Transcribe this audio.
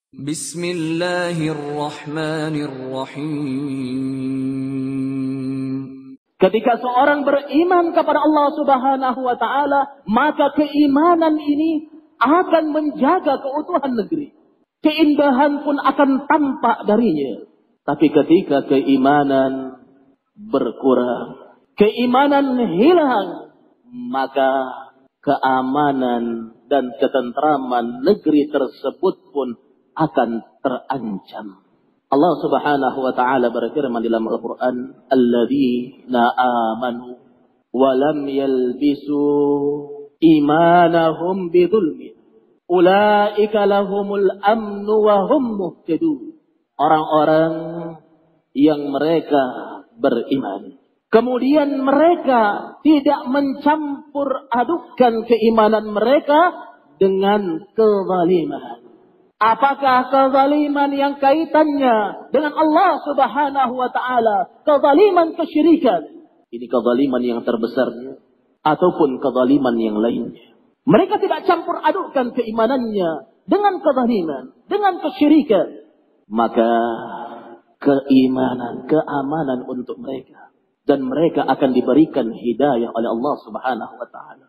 Bismillahirrahmanirrahim. Ketika seorang beriman kepada Allah Subhanahu wa taala, maka keimanan ini akan menjaga keutuhan negeri. Keindahan pun akan tampak darinya. Tapi ketika keimanan berkurang, keimanan hilang, maka keamanan dan ketentraman negeri tersebut pun akan terancam. Allah Subhanahu wa taala berfirman dalam Al-Qur'an, "Alladzina amanu wa lam yalbisu imanahum bidzulmin, ulaika lahumul amnu wa hum muhtadun." Orang-orang yang mereka beriman, kemudian mereka tidak mencampur adukkan keimanan mereka dengan kezaliman. Apakah kezaliman yang kaitannya dengan Allah Subhanahu wa taala? Kezaliman kesyirikan. Ini kezaliman yang terbesarnya ataupun kezaliman yang lainnya. Mereka tidak campur adukkan keimanannya dengan kezaliman, dengan kesyirikan. Maka keimanan, keamanan untuk mereka, dan mereka akan diberikan hidayah oleh Allah Subhanahu wa taala.